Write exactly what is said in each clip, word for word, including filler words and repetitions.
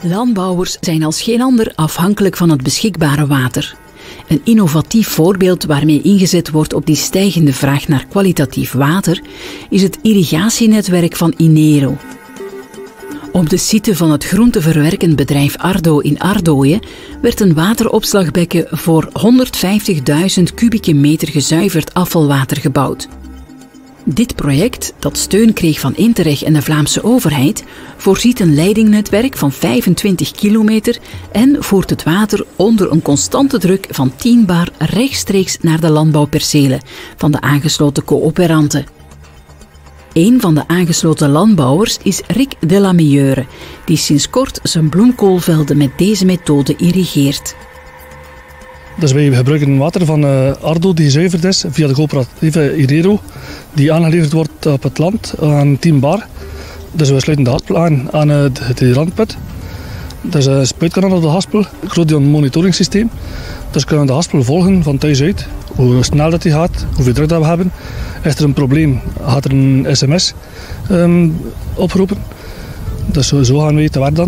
Landbouwers zijn als geen ander afhankelijk van het beschikbare water. Een innovatief voorbeeld waarmee ingezet wordt op die stijgende vraag naar kwalitatief water is het irrigatienetwerk van Inero. Op de site van het groenteverwerkend bedrijf Ardo in Ardooien werd een wateropslagbekken voor honderdvijftigduizend kubieke meter gezuiverd afvalwater gebouwd. Dit project, dat steun kreeg van Interreg en de Vlaamse overheid, voorziet een leidingnetwerk van vijfentwintig kilometer en voert het water onder een constante druk van tien bar rechtstreeks naar de landbouwpercelen van de aangesloten coöperanten. Een van de aangesloten landbouwers is Rick de la Meilleure, die sinds kort zijn bloemkoolvelden met deze methode irrigeert. Dus wij gebruiken water van uh, Ardo die gezuiverd is via de coöperatieve Inero, die aangeleverd wordt op het land aan tien bar. Dus we sluiten de haspel aan aan uh, de randput. Dus een spuitkanaal op de haspel, een Crodion monitoring systeem. Dus kunnen we de haspel volgen van thuis uit, hoe snel dat die gaat, hoeveel druk dat we hebben. Is er een probleem, gaat er een sms um, opgeroepen. Dus zo, zo gaan we te werk dan.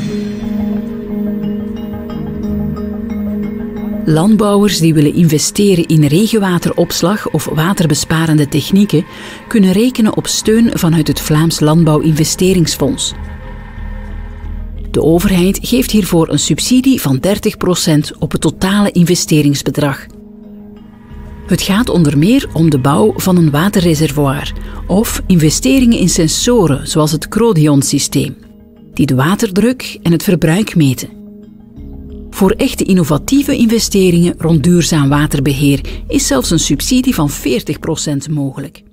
Landbouwers die willen investeren in regenwateropslag of waterbesparende technieken kunnen rekenen op steun vanuit het Vlaams Landbouwinvesteringsfonds. De overheid geeft hiervoor een subsidie van dertig procent op het totale investeringsbedrag. Het gaat onder meer om de bouw van een waterreservoir of investeringen in sensoren zoals het Crodion-systeem, die de waterdruk en het verbruik meten. Voor echte innovatieve investeringen rond duurzaam waterbeheer is zelfs een subsidie van veertig procent mogelijk.